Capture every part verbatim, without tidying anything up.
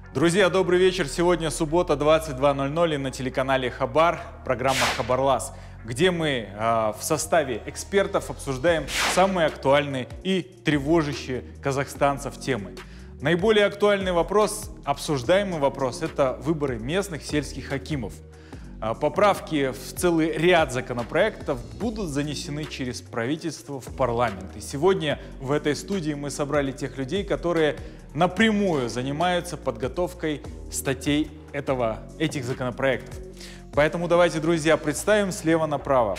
Друзья, добрый вечер. Сегодня суббота, двадцать два ноль ноль, и на телеканале Хабар программа «Хабарлас», где мы э, в составе экспертов обсуждаем самые актуальные и тревожащие казахстанцев темы. Наиболее актуальный вопрос, обсуждаемый вопрос – это выборы местных сельских акимов. Поправки в целый ряд законопроектов будут занесены через правительство в парламент. И сегодня в этой студии мы собрали тех людей, которые напрямую занимаются подготовкой статей этого, этих законопроектов. Поэтому давайте, друзья, представим слева направо.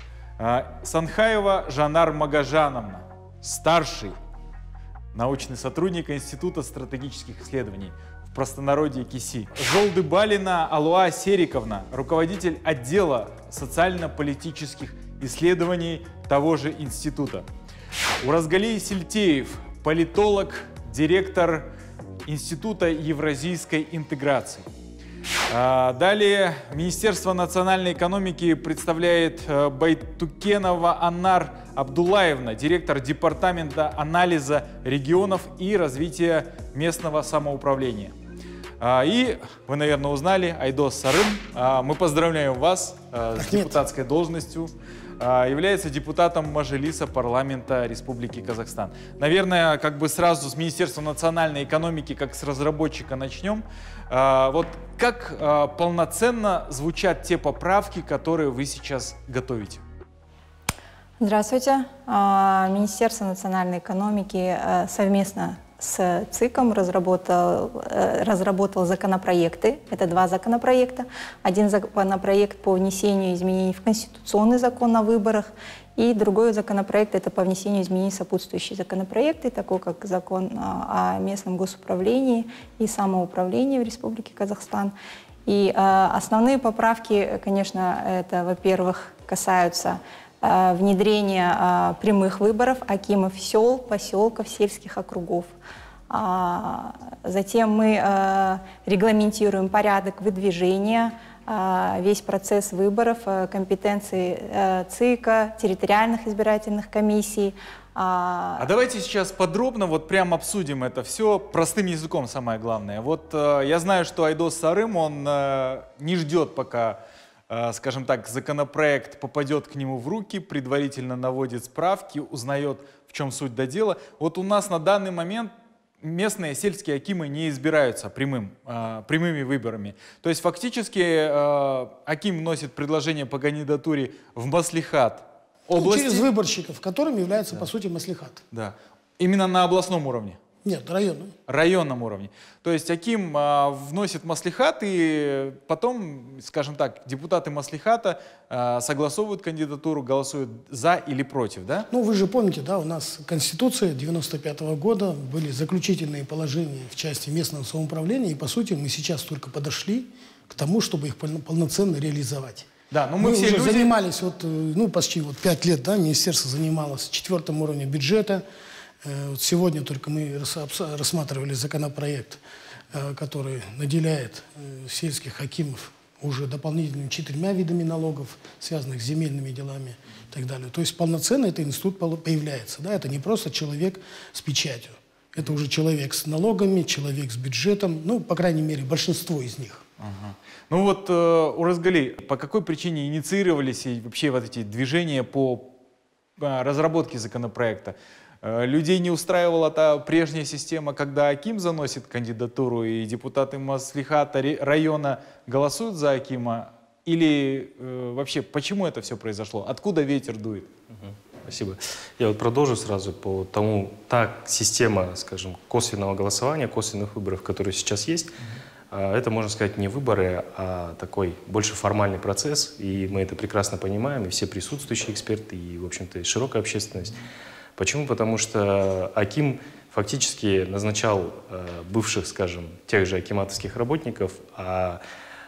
Санхаева Жанар Магажановна, старший научный сотрудник Института стратегических исследований, в простонародье КИСИ. Жолдыбалина Алуа Сериковна, руководитель отдела социально-политических исследований того же института. Уразгалий Сильтеев, политолог, директор Института евразийской интеграции. Далее Министерство национальной экономики представляет Байтукенова Анар Абдулаевна, директор Департамента анализа регионов и развития местного самоуправления. И вы, наверное, узнали, Айдос Сарым, мы поздравляем вас с депутатской должностью. Является депутатом Мажилиса парламента Республики Казахстан. Наверное, как бы сразу с Министерства национальной экономики, как с разработчика начнем. Вот как полноценно звучат те поправки, которые вы сейчас готовите? Здравствуйте. Министерство национальной экономики совместно с ЦИКом разработал, разработал законопроекты. Это два законопроекта. Один законопроект по внесению изменений в Конституционный закон о выборах, и другой законопроект это по внесению изменений в сопутствующие законопроекты, такой как закон о местном госуправлении и самоуправлении в Республике Казахстан. И основные поправки, конечно, это, во-первых, касаются внедрение прямых выборов акимов сел, поселков, сельских округов. Затем мы регламентируем порядок выдвижения, весь процесс выборов, компетенции ЦИКа, территориальных избирательных комиссий. А давайте сейчас подробно вот прям обсудим это все простым языком, самое главное. Вот я знаю, что Айдос Сарым, он не ждет, пока, скажем так, законопроект попадет к нему в руки, предварительно наводит справки, узнает, в чем суть до дела. Вот у нас на данный момент местные сельские акимы не избираются прямым, э, прямыми выборами. То есть фактически э, аким вносит предложение по кандидатуре в маслихат области. Ну, через выборщиков, которым является, да, по сути, маслихат. Да. Именно на областном уровне. Нет, районном. Районном уровне. То есть аким а, вносит маслихат, и потом, скажем так, депутаты маслихата а, согласовывают кандидатуру, голосуют за или против, да? Ну, вы же помните, да, у нас Конституция девяносто пятого года, были заключительные положения в части местного самоуправления, и, по сути, мы сейчас только подошли к тому, чтобы их полноценно реализовать. Да, но мы, мы все уже люди... занимались, вот, ну, почти вот пять лет, да, министерство занималось четвертым уровнем бюджета. Вот сегодня только мы рассматривали законопроект, который наделяет сельских акимов уже дополнительными четырьмя видами налогов, связанных с земельными делами и так далее. То есть полноценно этот институт появляется. Да? Это не просто человек с печатью. Это уже человек с налогами, человек с бюджетом, ну, по крайней мере, большинство из них. Ага. Ну вот, э, Уразгалий, по какой причине инициировались и вообще вот эти движения по э, разработке законопроекта? Людей не устраивала та прежняя система, когда аким заносит кандидатуру, и депутаты маслихата района голосуют за акима? Или э, вообще, почему это все произошло? Откуда ветер дует? Угу. Спасибо. Я вот продолжу сразу по тому, та система, скажем, косвенного голосования, косвенных выборов, которые сейчас есть, угу. это, можно сказать, не выборы, а такой больше формальный процесс, и мы это прекрасно понимаем, и все присутствующие эксперты, и, в общем-то, и широкая общественность. Почему? Потому что аким фактически назначал э, бывших, скажем, тех же акиматовских работников, а,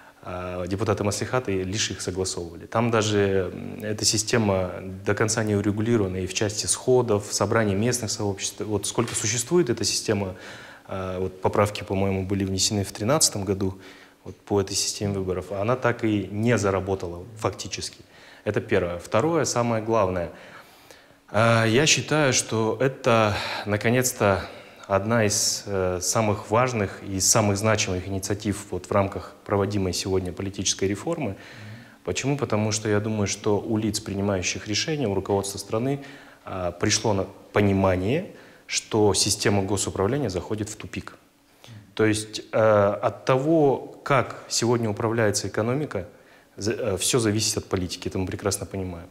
а депутаты маслихата лишь их согласовывали. Там даже эта система до конца не урегулирована и в части сходов, собраний местных сообществ. Вот сколько существует эта система, э, вот поправки, по-моему, были внесены в две тысячи тринадцатом году вот, по этой системе выборов, она так и не заработала фактически. Это первое. Второе, самое главное – я считаю, что это, наконец-то, одна из э, самых важных и самых значимых инициатив вот, в рамках проводимой сегодня политической реформы. Почему? Потому что я думаю, что у лиц, принимающих решения, у руководства страны э, пришло на понимание, что система госуправления заходит в тупик. То есть э, от того, как сегодня управляется экономика, за, э, все зависит от политики, это мы прекрасно понимаем.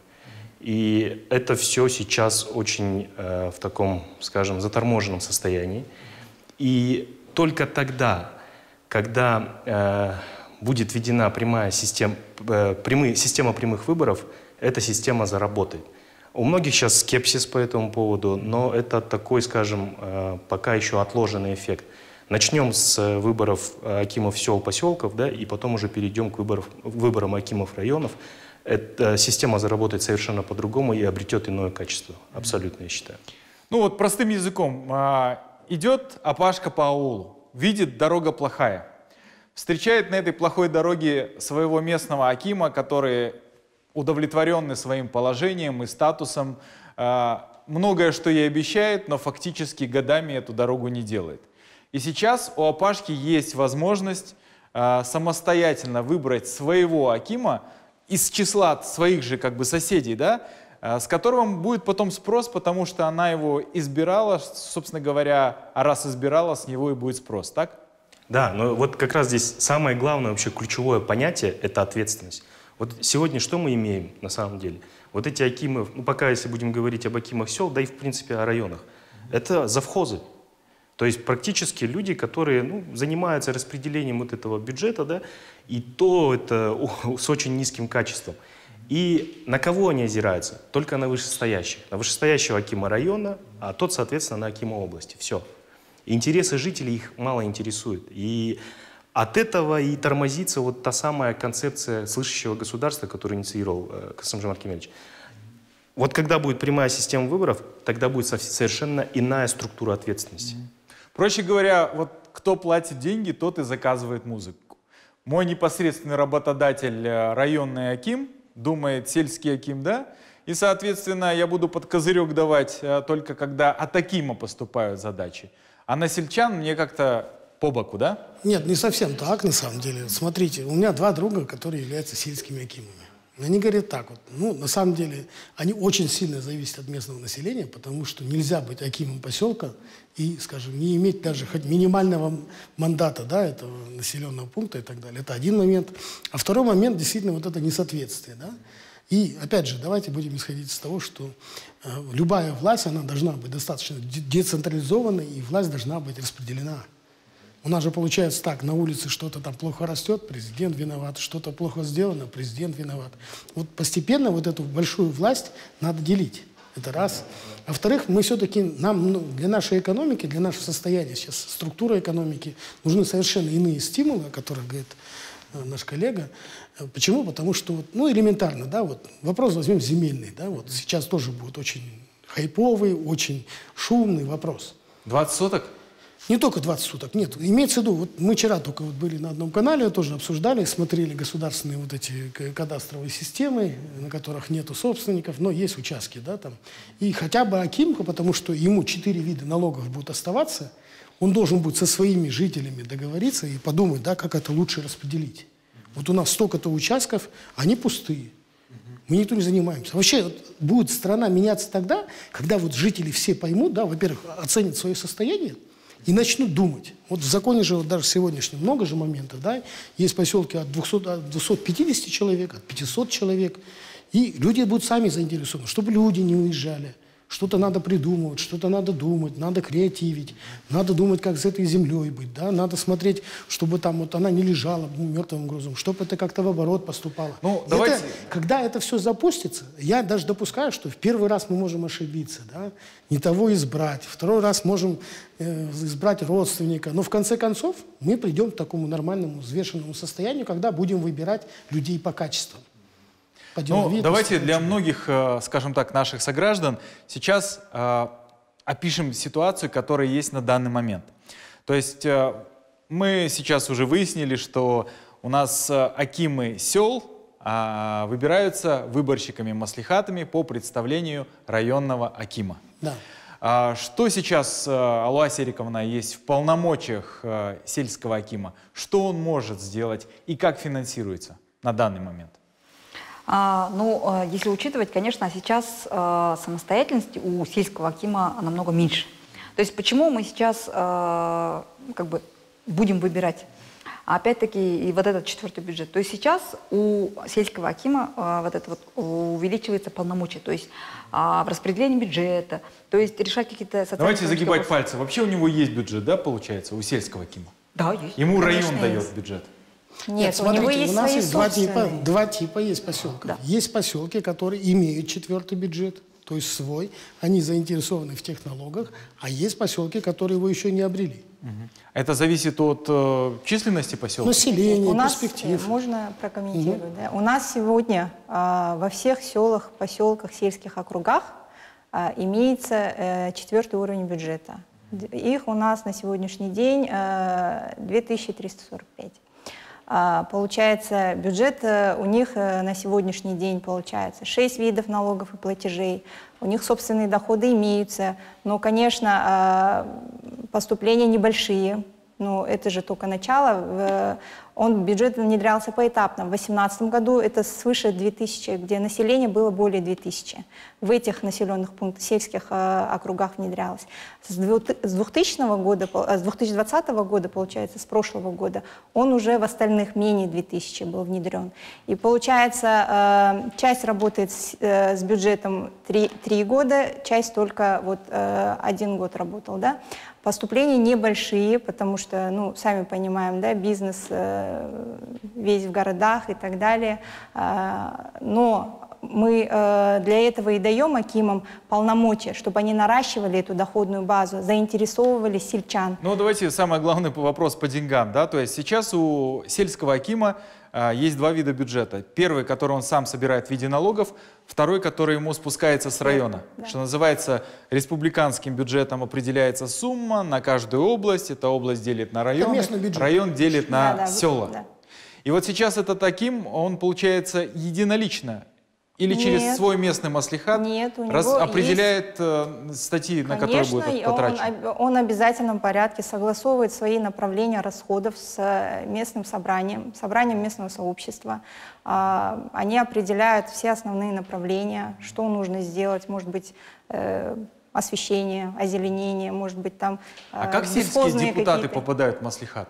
И это все сейчас очень э, в таком, скажем, заторможенном состоянии. И только тогда, когда э, будет введена прямая система, э, прямые, система прямых выборов, эта система заработает. У многих сейчас скепсис по этому поводу, но это такой, скажем, э, пока еще отложенный эффект. Начнем с выборов акимов сел, поселков, да, и потом уже перейдем к выборам, выборам акимов районов. Эта система заработает совершенно по-другому и обретет иное качество. Абсолютно, я считаю. Ну вот простым языком. А, идет опашка по аулу, видит, дорога плохая. Встречает на этой плохой дороге своего местного акима, который удовлетворенный своим положением и статусом. А, многое, что ей обещает, но фактически годами эту дорогу не делает. И сейчас у опашки есть возможность а, самостоятельно выбрать своего акима, из числа своих же как бы соседей, да, с которого будет потом спрос, потому что она его избирала, собственно говоря, а раз избирала, с него и будет спрос, так? Да, но вот как раз здесь самое главное, вообще ключевое понятие – это ответственность. Вот сегодня что мы имеем на самом деле? Вот эти акимы, ну пока если будем говорить об акимах сел, да и в принципе о районах, это завхозы. То есть практически люди, которые ну, занимаются распределением вот этого бюджета, да, и то это с очень низким качеством. И на кого они озираются? Только на вышестоящих. На вышестоящего акима района, а тот, соответственно, на акима области. Все. Интересы жителей их мало интересуют. И от этого и тормозится вот та самая концепция слышащего государства, которую инициировал э, Касым-Жомарт Кемелевич. Вот когда будет прямая система выборов, тогда будет совершенно иная структура ответственности. Проще говоря, вот кто платит деньги, тот и заказывает музыку. Мой непосредственный работодатель, районный аким, думает сельский аким, да? И, соответственно, я буду под козырек давать только когда от акима поступают задачи. А на сельчан мне как-то по боку, да? Нет, не совсем так, на самом деле. Смотрите, у меня два друга, которые являются сельскими акимами. Они говорят так вот, ну, на самом деле, они очень сильно зависят от местного населения, потому что нельзя быть акимом поселка и, скажем, не иметь даже хоть минимального мандата, да, этого населенного пункта и так далее. Это один момент. А второй момент, действительно, вот это несоответствие, да. И, опять же, давайте будем исходить из того, что э, любая власть, она должна быть достаточно децентрализованной, и власть должна быть распределена. У нас же получается так, на улице что-то там плохо растет, президент виноват, что-то плохо сделано, президент виноват. Вот постепенно вот эту большую власть надо делить. Это раз. А во-вторых, мы все-таки, нам, ну, для нашей экономики, для нашего состояния сейчас, структуры экономики, нужны совершенно иные стимулы, о которых говорит э, наш коллега. Почему? Потому что, вот, ну, элементарно, да, вот, вопрос возьмем земельный, да, вот, сейчас тоже будет очень хайповый, очень шумный вопрос. двадцать соток? Не только двадцать суток, нет. Имеется в виду, вот мы вчера только вот были на одном канале, тоже обсуждали, смотрели государственные вот эти кадастровые системы, на которых нету собственников, но есть участки, да, там. И хотя бы акимка, потому что ему четыре вида налогов будут оставаться, он должен будет со своими жителями договориться и подумать, да, как это лучше распределить. Вот у нас столько-то участков, они пустые. Мы никто не занимаемся. Вообще вот, будет страна меняться тогда, когда вот жители все поймут, да, во-первых, оценят свое состояние, и начнут думать. Вот в законе же, вот даже сегодняшнем, много же моментов, да, есть поселки от двухсот, от двухсот пятидесяти человек, от пятисот человек, и люди будут сами заинтересованы, чтобы люди не уезжали. Что-то надо придумывать, что-то надо думать, надо креативить, надо думать, как с этой землей быть, да, надо смотреть, чтобы там вот она не лежала мертвым грузом, чтобы это как-то в оборот поступало. Ну, давайте... это, когда это все запустится, я даже допускаю, что в первый раз мы можем ошибиться, да, не того избрать, второй раз можем э, избрать родственника, но в конце концов мы придем к такому нормальному, взвешенному состоянию, когда будем выбирать людей по качествам. Ну, давайте для многих, скажем так, наших сограждан сейчас э, опишем ситуацию, которая есть на данный момент. То есть э, мы сейчас уже выяснили, что у нас акимы сел э, выбираются выборщиками-маслихатами по представлению районного акима. Да. А что сейчас, Алуа Сериковна, есть в полномочиях сельского акима? Что он может сделать и как финансируется на данный момент? А, ну, если учитывать, конечно, сейчас а, самостоятельности у сельского акима намного меньше. То есть почему мы сейчас а, как бы будем выбирать? Опять-таки, и вот этот четвертый бюджет. То есть сейчас у сельского акима а, вот это вот увеличивается полномочия, то есть а, в распределении бюджета, то есть решать какие-то социальные... Давайте загибать пальцы. Вообще у него есть бюджет, да, получается, у сельского акима? Да, есть. Ему Конечно, район дает есть. бюджет. Нет, Нет, у смотрите, него есть у нас свои есть два типа, собственные. два типа есть поселков. Да. Есть поселки, которые имеют четвертый бюджет, то есть свой, они заинтересованы в технологиях, а есть поселки, которые его еще не обрели. Это зависит от э, численности поселка? Население, У нас, перспектив. э, можно прокомментировать, да? У нас сегодня а, во всех селах, поселках, сельских округах а, имеется э, четвертый уровень бюджета. Д- Их у нас на сегодняшний день э, две тысячи триста сорок пять. А, Получается, бюджет э, у них э, на сегодняшний день получается шесть видов налогов и платежей. У них собственные доходы имеются, но, конечно, а, поступления небольшие. Ну, это же только начало. В- Он, бюджет внедрялся поэтапно. В две тысячи восемнадцатом году это свыше двух тысяч, где население было более двух тысяч. В этих населенных пунктах, сельских э, округах внедрялось. С двухтысячного года, пол- э, с две тысячи двадцатого года, получается, с прошлого года, он уже в остальных менее двух тысяч был внедрен. И получается, э, часть работает с, э, с бюджетом три года, часть только вот э, один год работал, да. Поступления небольшие, потому что, ну, сами понимаем, да, бизнес э, весь в городах и так далее. А, но мы э, для этого и даем акимам полномочия, чтобы они наращивали эту доходную базу, заинтересовывали сельчан. Ну, давайте самый главный вопрос по деньгам, да, то есть сейчас у сельского акима а, есть два вида бюджета. Первый, который он сам собирает в виде налогов, второй, который ему спускается с района. Да. Что называется, республиканским бюджетом определяется сумма на каждую область, эта область делит на районы, местный бюджет. район делит на Да, да, села. да. И вот сейчас этот аким, он получается единолично или через Нет. свой местный маслихат Нет, у раз- него определяет э, статьи, на которые будет Конечно, он, потрачено? об- он в обязательном порядке согласовывает свои направления расходов с э, местным собранием, собранием местного сообщества. А, Они определяют все основные направления, что нужно сделать, может быть, э, освещение, озеленение, может быть, там А э, как сельские бесхозные депутаты какие-то. попадают в маслихат?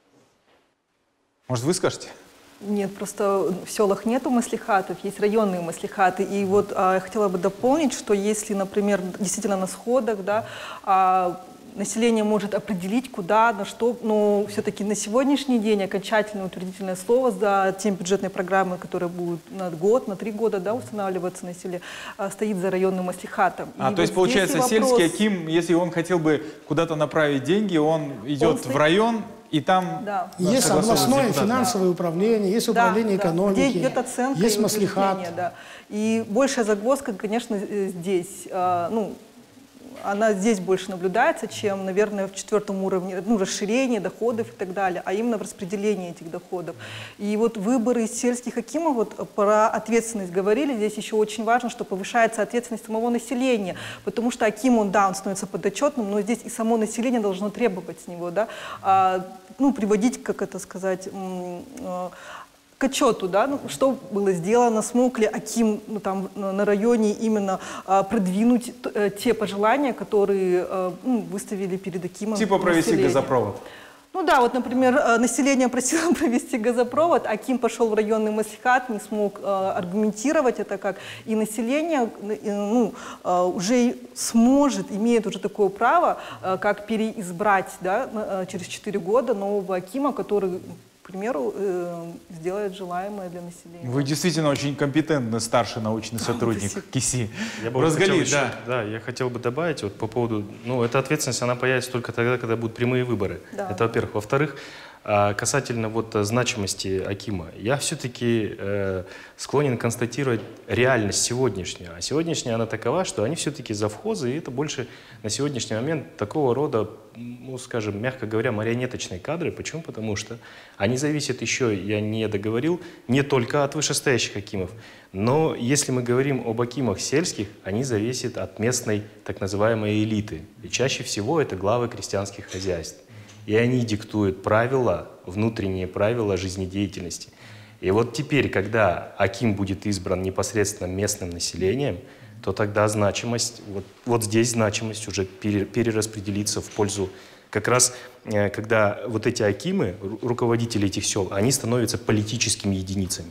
Может, вы скажете? Нет, просто в селах нету маслихатов, есть районные маслихаты. И вот а, я хотела бы дополнить, что если, например, действительно на сходах, да, а, население может определить, куда, на что, но все-таки на сегодняшний день окончательное утвердительное слово за тем бюджетной программой, которая будет на год, на три года, да, устанавливаться на селе, а, стоит за районным маслихатом. А, И то есть, вот здесь получается, и вопрос- сельский аким, если он хотел бы куда-то направить деньги, он идет стоит- в район, и там Да. Есть согласовывается с областное депутатами. финансовое управление, есть Да, управление да, экономики, где идет оценка есть и маслихат. утверждение, да. И большая загвоздка, конечно, э, здесь. А, ну, она здесь больше наблюдается, чем, наверное, в четвертом уровне, ну, расширение доходов и так далее, а именно в распределении этих доходов. И вот выборы сельских акимов, вот про ответственность говорили, здесь еще очень важно, что повышается ответственность самого населения, потому что аким, он, да, он становится подотчетным, но здесь и само население должно требовать с него, да, а, ну, приводить, как это сказать, м, а, к отчету, да, ну, что было сделано, смог ли аким, ну, там, на районе именно а, продвинуть т- э, те пожелания, которые а, ну, выставили перед акимом. Типа провести население. газопровод. Ну да, вот, например, э, население просило провести газопровод, аким пошел в районный маслихат, не смог э, аргументировать это как, и население э, ну, э, уже сможет, имеет уже такое право, э, как переизбрать, да, на- э, через четыре года нового акима, который, к примеру, э, сделает желаемое для населения. Вы действительно очень компетентный старший научный сотрудник Спасибо. КИСИ. Я бы вот Разгали, хотел еще- да. да, я хотел бы добавить вот по поводу, ну, эта ответственность, она появится только тогда, когда будут прямые выборы. Да. Это, во-первых. Во-вторых, А касательно вот значимости акима, я все-таки э, склонен констатировать реальность сегодняшнюю. А сегодняшняя она такова, что они все-таки завхозы, и это больше на сегодняшний момент такого рода, ну, скажем, мягко говоря, марионеточные кадры. Почему? Потому что они зависят еще, я не договорил, не только от вышестоящих акимов, но если мы говорим об акимах сельских, они зависят от местной так называемой элиты. И чаще всего это главы крестьянских хозяйств. И они диктуют правила, внутренние правила жизнедеятельности. И вот теперь, когда аким будет избран непосредственно местным населением, то тогда значимость, вот, вот здесь значимость уже перераспределится в пользу, как раз когда вот эти акимы, руководители этих сел, они становятся политическими единицами.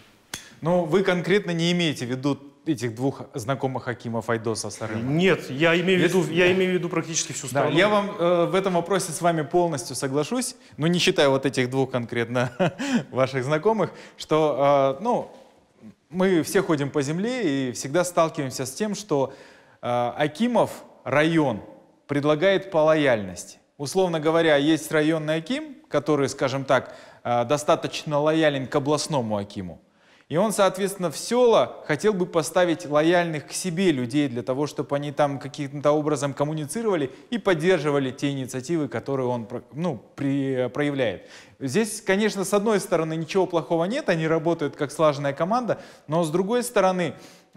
Но вы конкретно не имеете в виду этих двух знакомых акимов Айдоса Сарыма? Нет, я имею в виду, я имею в виду практически всю страну. Да, я вам э, в этом вопросе с вами полностью соглашусь, но не считая вот этих двух конкретно ваших знакомых, что, э, ну, мы все ходим по земле и всегда сталкиваемся с тем, что э, акимов район предлагает по лояльности. Условно говоря, есть районный аким, который, скажем так, э, достаточно лоялен к областному акиму. И он, соответственно, в села хотел бы поставить лояльных к себе людей для того, чтобы они там каким-то образом коммуницировали и поддерживали те инициативы, которые он, ну, при, проявляет. Здесь, конечно, с одной стороны ничего плохого нет, они работают как слаженная команда, но с другой стороны,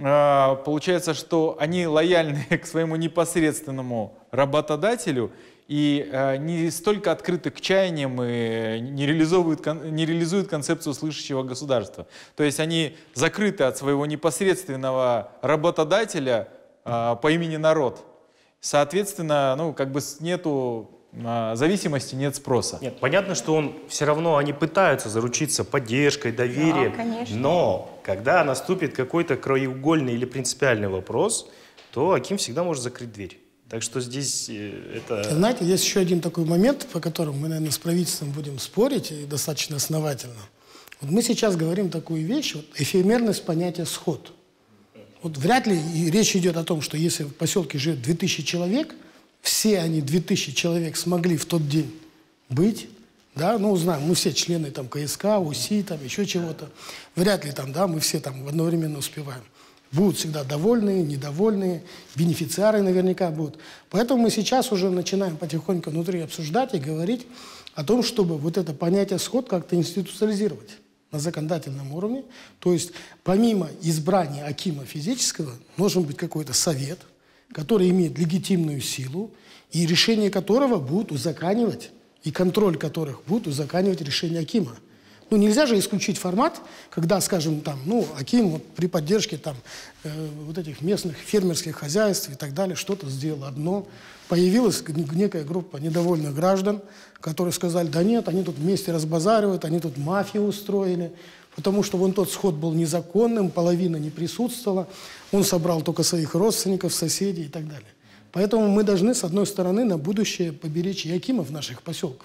э, получается, что они лояльны к своему непосредственному работодателю и э, не столько открыты к чаяниям и не реализуют, не реализуют концепцию слышащего государства. То есть они закрыты от своего непосредственного работодателя э, по имени народ. Соответственно, ну, как бы нету э, зависимости, нет спроса. Нет, понятно, что он все равно, они пытаются заручиться поддержкой, доверием. Да, конечно. Но когда наступит какой-то краеугольный или принципиальный вопрос, то аким всегда может закрыть дверь. Так что здесь это... Знаете, есть еще один такой момент, по которому мы, наверное, с правительством будем спорить, и достаточно основательно. Вот мы сейчас говорим такую вещь, вот, эфемерность понятия «сход». Вот вряд ли и речь идет о том, что если в поселке живет две тысячи человек, все они, две тысячи человек, смогли в тот день быть, да, ну, знаем, мы все члены там КСК, УСИ, там еще чего-то. Вряд ли там, да, мы все там одновременно успеваем. Будут всегда довольные, недовольные, бенефициары наверняка будут. Поэтому мы сейчас уже начинаем потихоньку внутри обсуждать и говорить о том, чтобы вот это понятие «сход» как-то институциализировать на законодательном уровне. То есть помимо избрания акима физического должен быть какой-то совет, который имеет легитимную силу, и решение которого будут узаконивать, и контроль которых будут узаконивать решение акима. Ну, нельзя же исключить формат, когда, скажем, там, ну, аким вот, при поддержке там, э, вот этих местных фермерских хозяйств и так далее что-то сделал одно. Появилась некая группа недовольных граждан, которые сказали, да нет, они тут вместе разбазаривают, они тут мафию устроили, потому что вон тот сход был незаконным, половина не присутствовала, он собрал только своих родственников, соседей и так далее. Поэтому мы должны, с одной стороны, на будущее поберечь и акимов наших поселков.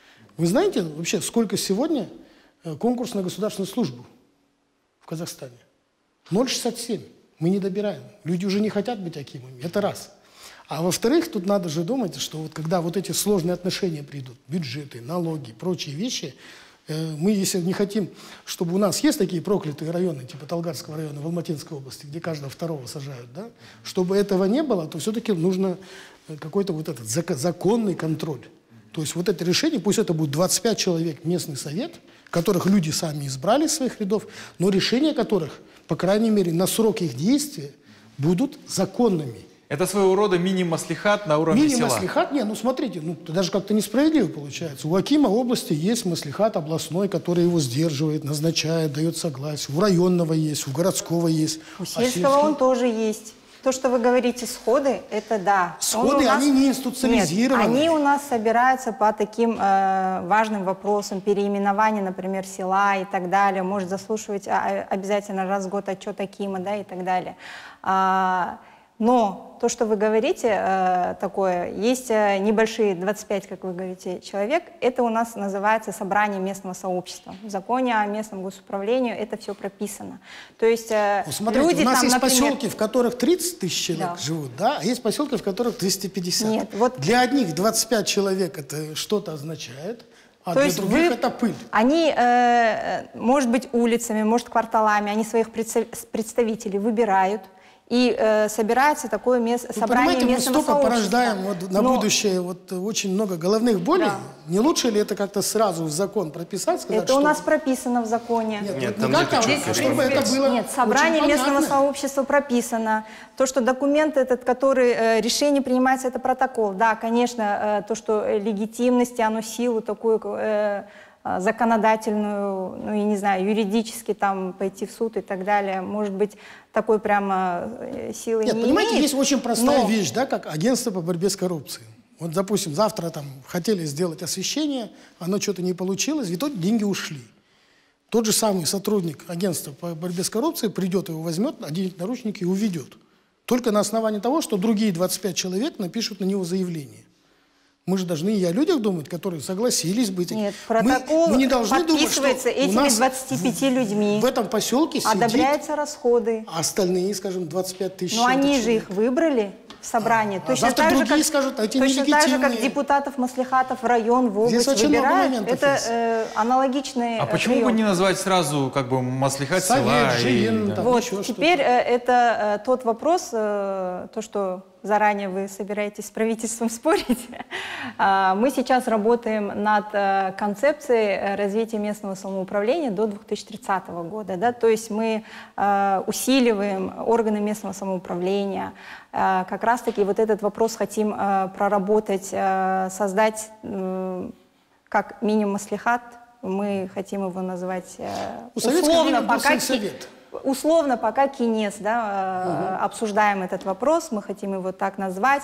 Вы знаете вообще, сколько сегодня конкурс на государственную службу в Казахстане? ноль шестьдесят семь. Мы не добираем. Люди уже не хотят быть акимами. Это раз. А во-вторых, тут надо же думать, что вот когда вот эти сложные отношения придут, бюджеты, налоги, прочие вещи, э, мы, если не хотим, чтобы у нас есть такие проклятые районы, типа Талгарского района в Алматинской области, где каждого второго сажают, да, чтобы этого не было, то все-таки нужно какой-то вот этот законный контроль. То есть вот это решение, пусть это будет двадцать пять человек, местный совет, которых люди сами избрали из своих рядов, но решения которых, по крайней мере, на срок их действия будут законными. Это своего рода мини-маслихат на уровне села. Мини-маслихат? Нет, ну смотрите, ну, это даже как-то несправедливо получается. У акима области есть маслихат областной, который его сдерживает, назначает, дает согласие. У районного есть, у городского есть. У сельского а он тоже есть. То, что вы говорите, сходы, это да. Сходы, нас... они не институциализированы. Нет, они у нас собираются по таким э, важным вопросам, переименования, например, села и так далее. Может заслушивать а, обязательно раз в год отчет акима, да, и так далее. А, но то, что вы говорите, э, такое, есть э, небольшие, двадцать пять, как вы говорите, человек, это у нас называется собрание местного сообщества. В законе о местном госуправлении это все прописано. То есть э, ну, смотрите, люди у нас там, есть например... поселки, в которых тридцать тысяч человек да. живут, да, а есть поселки, в которых двести пятьдесят. Нет, вот... Для одних двадцать пять человек это что-то означает, А То для есть других вы- это пыль. Они, э, может быть, улицами, может, кварталами, они своих предса- представителей выбирают, и э, собирается такое мес- Вы собрание понимаете, мы местного столько сообщества. порождаем вот на Но- будущее вот, очень много головных болей. Да. Не лучше ли это как-то сразу в закон прописать? Сказать, Это что... у нас прописано в законе. Нет, Нет, не там как нету там, четких а чтобы регламентов. это было Нет, собрание очень местного понятно. сообщества прописано. То, что документ этот, который э, решение принимается, это протокол. Да, конечно, э, то, что э, легитимность, оно силу такую э, э, законодательную, ну, я не знаю, юридически там пойти в суд и так далее, может быть, такой прямо э, силы Нет, не понимаете, имеет. есть очень простая но- вещь, да, как агентство по борьбе с коррупцией. Вот, допустим, завтра там хотели сделать освещение, оно что-то не получилось, и тут деньги ушли. Тот же самый сотрудник агентства по борьбе с коррупцией придет, его возьмет, оденет наручники и уведет. Только на основании того, что другие двадцать пять человек напишут на него заявление. Мы же должны и о людях думать, которые согласились быть. Нет, Мы- протокол мы не должны думать, что подписывается у этими нас двадцатью пятью людьми. В этом поселке сидит, Одобряются расходы. а остальные, скажем, двадцать пять тысяч. Но они же человек. их выбрали в собрании. А завтра другие скажут, а эти точно так же, как нелегитимные. депутатов, маслихатов в район, в Здесь область очень много выбирают. моментов Это есть. э, аналогичные А э, почему бы приемы. не назвать сразу как бы маслихат Совет, села? и- ЖИН, да. там. Вот, еще теперь что-то. э, это э, тот вопрос, э, то, что заранее вы собираетесь с правительством спорить. А, Мы сейчас работаем над э, концепцией э, развития местного самоуправления до две тысячи тридцатого года. Да? То есть мы э, усиливаем органы местного самоуправления. Э, Как раз-таки вот этот вопрос хотим э, проработать, э, создать э, как мини-маслихат. Мы хотим его называть э, У советского условно, времени был пока ки- сельсовет. Условно, пока кинес, да, э, обсуждаем этот вопрос, мы хотим его так назвать,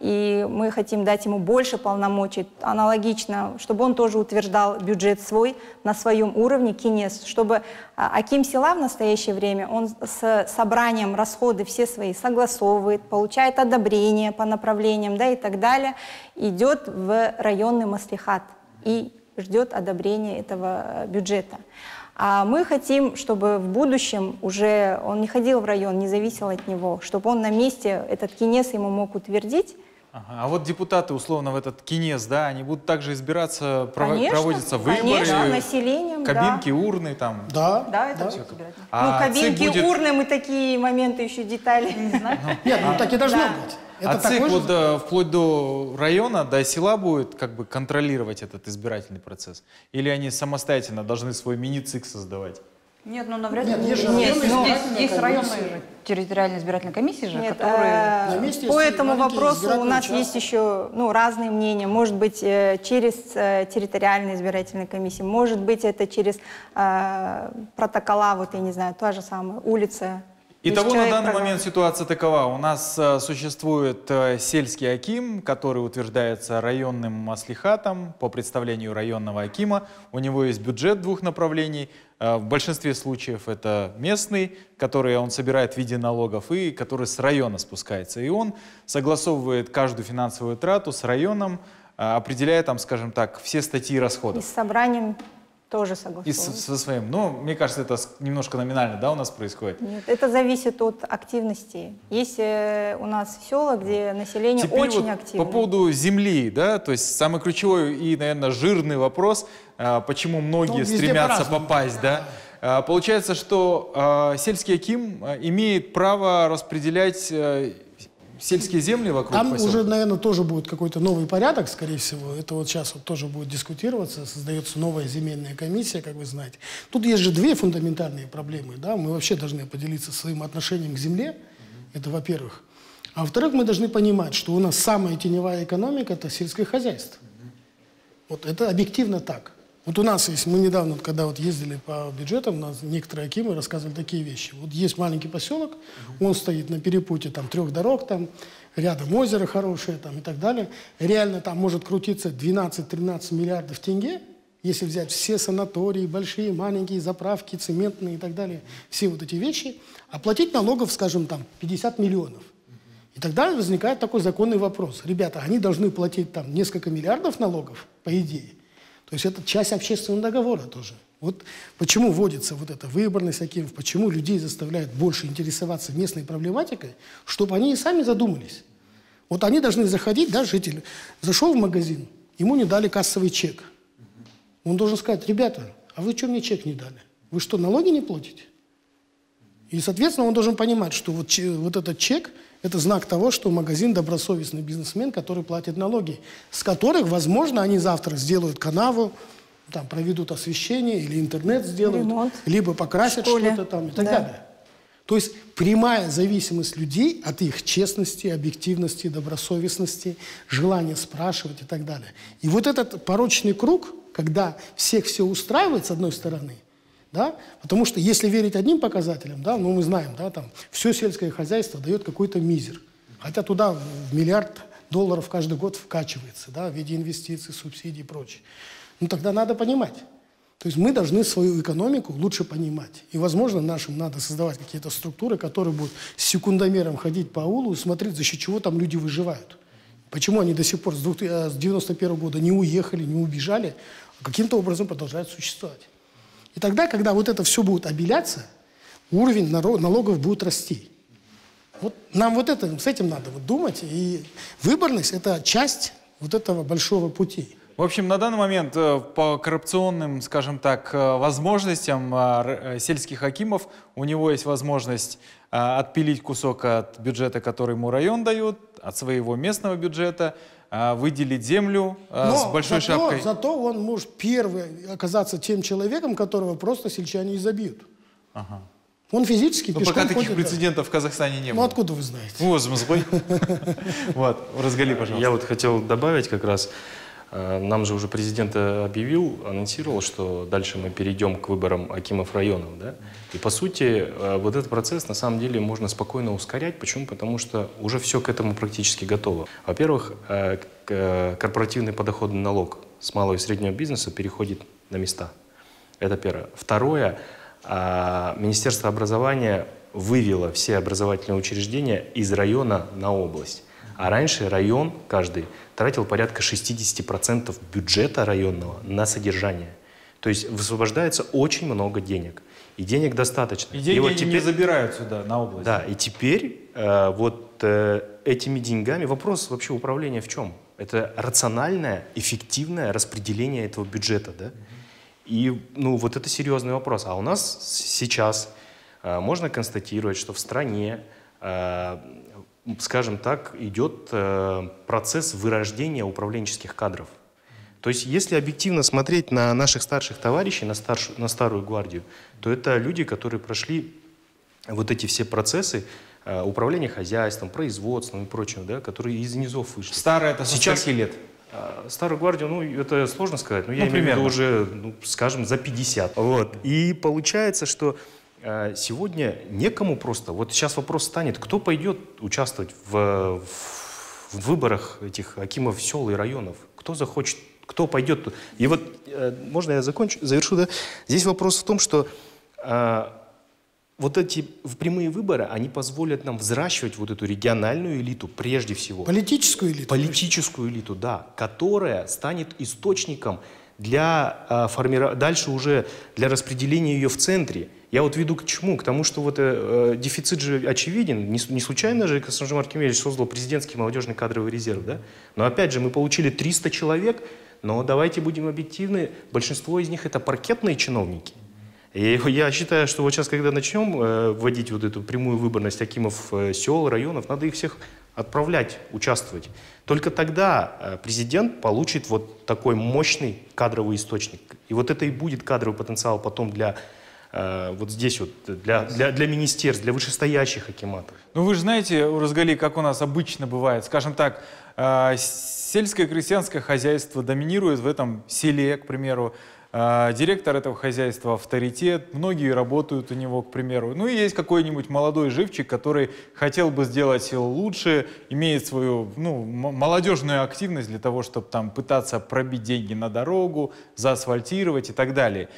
и мы хотим дать ему больше полномочий, аналогично, чтобы он тоже утверждал бюджет свой на своем уровне, кинес, чтобы а, аким села в настоящее время, он с собранием расходы все свои согласовывает, получает одобрение по направлениям, да, и так далее, идет в районный маслихат и ждет одобрения этого э, бюджета. А мы хотим, чтобы в будущем уже он не ходил в район, не зависел от него, чтобы он на месте этот кинес ему мог утвердить. Ага. А вот депутаты, условно, в этот кинес, да, они будут также избираться, прово- Конечно, проводятся выборы, конечно, населением, да. кабинки, урны там. Да, Да, это да. все избирательно. А ну, кабинки, ЦИК будет- урны, мы такие моменты еще детали не знаем. Нет, ну так и должно Да. быть. А Это ЦИК такой же- вот э, вплоть до района, до села будет как бы контролировать этот избирательный процесс? Или они самостоятельно должны свой мини-ЦИК создавать? Нет, ну навряд ли. Нет, есть же Нет, районные ну, избирательные есть районные комиссии. же территориальные избирательные комиссии же, Нет, которые... э, На месте по есть этому маленькие вопросу у избирательные нас участки. есть еще ну, разные мнения. Может быть, э, через э, территориальные избирательные комиссии, может быть, это через э, протокола, вот я не знаю, та же самая улица. Есть Итого на человек, данный программа. момент ситуация такова. У нас э, существует э, сельский аким, который утверждается районным маслихатом по представлению районного акима. У него есть бюджет двух направлений. Э, в большинстве случаев это местный, который он собирает в виде налогов, и который с района спускается. И он согласовывает каждую финансовую трату с районом, э, определяя там, скажем так, все статьи И расходов. с собранием тоже И согласовано. с- со своим. Но мне кажется, это с- немножко номинально, да, у нас происходит. Нет, это зависит от активности. Есть э, у нас села, где население Теперь очень вот активно. по поводу земли, да, то есть самый ключевой и, наверное, жирный вопрос, а, почему многие Ну, везде стремятся по-разному. попасть, да. А, Получается, что а, сельский аким а, имеет право распределять а, сельские земли вокруг Там поселка. уже, наверное, тоже будет какой-то новый порядок, скорее всего. Это вот сейчас вот тоже будет дискутироваться. Создается новая земельная комиссия, как вы знаете. Тут есть же две фундаментальные проблемы. Да? Мы вообще должны поделиться своим отношением к земле. Это во-первых. А во-вторых, мы должны понимать, что у нас самая теневая экономика – это сельское хозяйство. Вот это объективно так. Вот у нас есть, мы недавно, когда вот ездили по бюджетам, у нас некоторые акимы рассказывали такие вещи. Вот есть маленький поселок, он стоит на перепутье там трех дорог, там рядом озеро хорошее там и так далее. Реально там может крутиться двенадцать-тринадцать миллиардов тенге, если взять все санатории, большие, маленькие, заправки, цементные и так далее, все вот эти вещи, а платить налогов, скажем, там пятьдесят миллионов. И тогда возникает такой законный вопрос. Ребята, они должны платить там несколько миллиардов налогов, по идее. То есть это часть общественного договора тоже. Вот почему вводится вот эта выборность акимов, почему людей заставляют больше интересоваться местной проблематикой, чтобы они и сами задумались. Вот они должны заходить, да, житель зашел в магазин, ему не дали кассовый чек. Он должен сказать: ребята, а вы что мне чек не дали? Вы что, налоги не платите? И, соответственно, он должен понимать, что вот, вот этот чек – это знак того, что магазин добросовестный бизнесмен, который платит налоги, с которых, возможно, они завтра сделают канаву, там, проведут освещение или интернет сделают, ремонт, либо покрасят что-то там и так да. далее. То есть прямая зависимость людей от их честности, объективности, добросовестности, желания спрашивать и так далее. И вот этот порочный круг, когда всех все устраивает с одной стороны, да, потому что если верить одним показателям, да, ну мы знаем, да, там все сельское хозяйство дает какой-то мизер, хотя туда в миллиард долларов каждый год вкачивается, да, в виде инвестиций, субсидий и прочее. Ну тогда надо понимать. То есть мы должны свою экономику лучше понимать. И, возможно, нашим надо создавать какие-то структуры, которые будут с секундомером ходить по аулу и смотреть, за счет чего там люди выживают. Почему они до сих пор с девяносто первого года не уехали, не убежали, а каким-то образом продолжают существовать. И тогда, когда вот это все будет обеляться, уровень налогов будет расти. Вот нам вот это, с этим надо вот думать. И выборность – это часть вот этого большого пути. В общем, на данный момент по коррупционным, скажем так, возможностям сельских акимов у него есть возможность отпилить кусок от бюджета, который ему район дает, от своего местного бюджета, выделить землю Но с большой зато, шапкой. Зато он может первый оказаться тем человеком, которого просто сельчане изобьют. Ага. Он физически Но пешком пока таких ходит, прецедентов в Казахстане не Ну было. откуда вы знаете? О, змызгой. Вот, разгали, пожалуйста. Я вот хотел добавить как раз, э, нам же уже президент объявил, анонсировал, что дальше мы перейдем к выборам акимов районов, да? И по сути, э, вот этот процесс на самом деле можно спокойно ускорять. Почему? Потому что уже все к этому практически готово. Во-первых, э, к, э, корпоративный подоходный налог с малого и среднего бизнеса переходит на места. Это первое. Второе, э, Министерство образования вывело все образовательные учреждения из района на область. А раньше район каждый тратил порядка шестьдесят процентов бюджета районного на содержание. То есть высвобождается очень много денег. И денег достаточно. И деньги вот они теперь, не забирают сюда, на область. Да, и теперь э, вот э, этими деньгами, вопрос вообще управления в чем? Это рациональное, эффективное распределение этого бюджета, да? И ну, вот это серьезный вопрос. А у нас сейчас э, можно констатировать, что в стране, э, скажем так, идет э, процесс вырождения управленческих кадров. То есть, если объективно смотреть на наших старших товарищей, на, старш... на старую гвардию, то это люди, которые прошли вот эти все процессы э, управления хозяйством, производством и прочим, да, которые из низов вышли. Старое это со Сейчас скольки лет? э, Старую гвардию, ну, это сложно сказать, но я Ну, имею в виду примерно. уже, ну, скажем, за пятьдесят. Вот. И получается, что э, сегодня некому просто, вот сейчас вопрос станет, кто пойдет участвовать в, в, в выборах этих акимов сел и районов, кто захочет. Кто пойдет тут? И вот, э, можно я закончу, завершу, да? Здесь вопрос в том, что э, вот эти прямые выборы, они позволят нам взращивать вот эту региональную элиту прежде всего. Политическую элиту? Политическую элиту, да, которая станет источником для э, формирования, дальше уже для распределения ее в центре. Я вот веду к чему? К тому, что вот э, э, дефицит же очевиден. Не, не случайно же Касым-Жомарт Кемелевич создал президентский молодежный кадровый резерв, да? Но опять же, мы получили триста человек, но давайте будем объективны, большинство из них это паркетные чиновники. И я считаю, что вот сейчас, когда начнем э, вводить вот эту прямую выборность акимов э, сел, районов, надо их всех отправлять, участвовать. Только тогда э, президент получит вот такой мощный кадровый источник. И вот это и будет кадровый потенциал потом для э, вот здесь вот, для, для, для министерств, для вышестоящих акиматов. Ну вы же знаете, Уразгали, как у нас обычно бывает, скажем так, э, сельское крестьянское хозяйство доминирует в этом селе, к примеру. Э, директор этого хозяйства авторитет, многие работают у него, к примеру. Ну и есть какой-нибудь молодой живчик, который хотел бы сделать село лучше, имеет свою ну, молодежную активность для того, чтобы там пытаться пробить деньги на дорогу, заасфальтировать и так далее.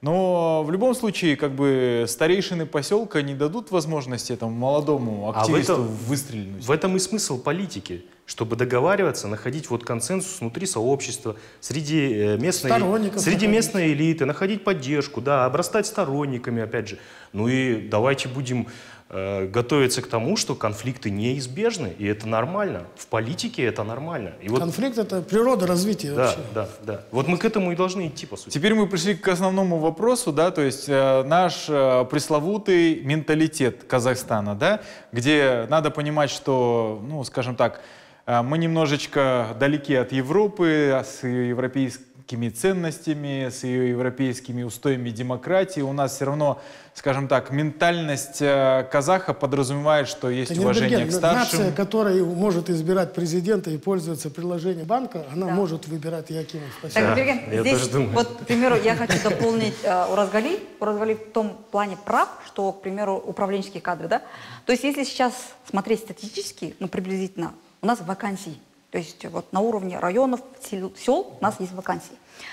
Но в любом случае, как бы старейшины поселка не дадут возможности этому молодому активисту а в этом, выстрелить. В этом и смысл политики, чтобы договариваться, находить вот консенсус внутри сообщества, среди местной, среди местной элиты, находить поддержку, да, обрастать сторонниками, опять же. Ну и давайте будем э, готовиться к тому, что конфликты неизбежны, и это нормально. В политике это нормально. И вот, конфликт — это природа развития да, вообще. да, да. Вот мы к этому и должны идти, по сути. Теперь мы пришли к основному вопросу, да, то есть э, наш э, пресловутый менталитет Казахстана, да, где надо понимать, что, ну, скажем так, э, мы немножечко далеки от Европы, с европейскими ценностями, с ее европейскими устоями демократии. У нас все равно, скажем так, ментальность э, казаха подразумевает, что есть Это уважение к старшим. Нация, которая может избирать президента и пользуется приложением банка, она Да. может выбирать и Акимов. Так, Да, Берген, я здесь, тоже думаю. вот, к примеру, я хочу дополнить э, Уразгали. Уразгали в том плане прав, что, к примеру, управленческие кадры, да? То есть, если сейчас смотреть статистически, ну, приблизительно, у нас вакансий. То есть, вот на уровне районов, сел, сел у нас есть вакансии.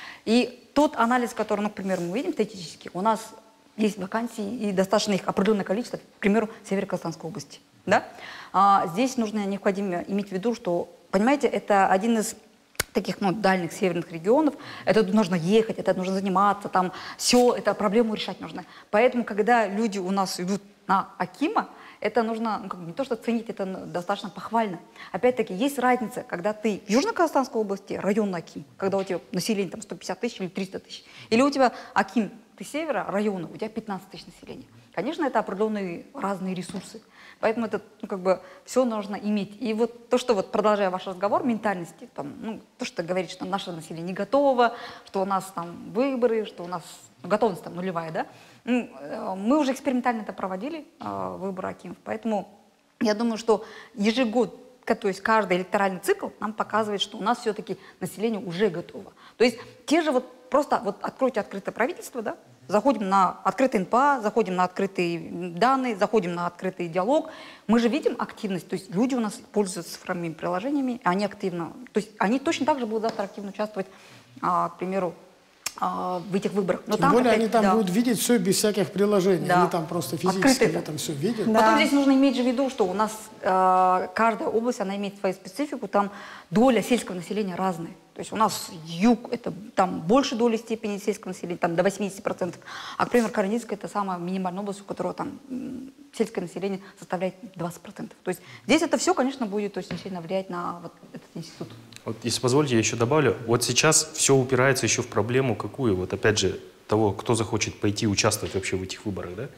И тот анализ, который, ну, к примеру, мы видим статистически, у нас есть вакансии, и достаточно их определенное количество, к примеру, в Северо-Казахстанской области. Да? А, здесь нужно необходимо иметь в виду, что, понимаете, это один из таких, ну, дальних северных регионов, это нужно ехать, это нужно заниматься, там, все, это проблему решать нужно. Поэтому, когда люди у нас идут на Акима, это нужно, ну, как бы не то что ценить, это достаточно похвально. Опять-таки, есть разница, когда ты в Южно-Казахстанской области районный Аким, когда у тебя население там сто пятьдесят тысяч или триста тысяч, или у тебя Аким, ты севера, района, у тебя пятнадцать тысяч населения. Конечно, это определенные разные ресурсы. Поэтому это, ну, как бы, все нужно иметь. И вот то, что, вот, продолжая ваш разговор, ментальности, там, ну, то, что говорит, что наше население не готово, что у нас там выборы, что у нас, ну, готовность там нулевая, да? Ну, мы уже экспериментально это проводили, э, выборы Акимов, поэтому я думаю, что ежегодно, то есть каждый электоральный цикл нам показывает, что у нас все-таки население уже готово. То есть те же вот, просто вот откройте открытое правительство, да? Заходим на открытый эн пэ а, заходим на открытые данные, заходим на открытый диалог. Мы же видим активность, то есть люди у нас пользуются цифровыми приложениями, они активно, то есть они точно так же будут завтра активно участвовать, а, к примеру, а, в этих выборах. Но Тем там более опять, они там да. будут видеть все без всяких приложений. Да. Они там просто физически Открытые. в этом все видят. Да. Потом здесь нужно иметь же в виду, что у нас э, каждая область, она имеет свою специфику, там доля сельского населения разная. То есть у нас юг, это там больше доли степени сельского населения, там до восьмидесяти процентов. А, к примеру, Карагандинская — это самая минимальная область, у которой там м, сельское население составляет двадцать процентов. То есть здесь это все, конечно, будет очень сильно влиять на вот этот институт. Вот, если позволите, я еще добавлю. Вот сейчас все упирается еще в проблему какую? Вот опять же, того, кто захочет пойти участвовать вообще в этих выборах, да?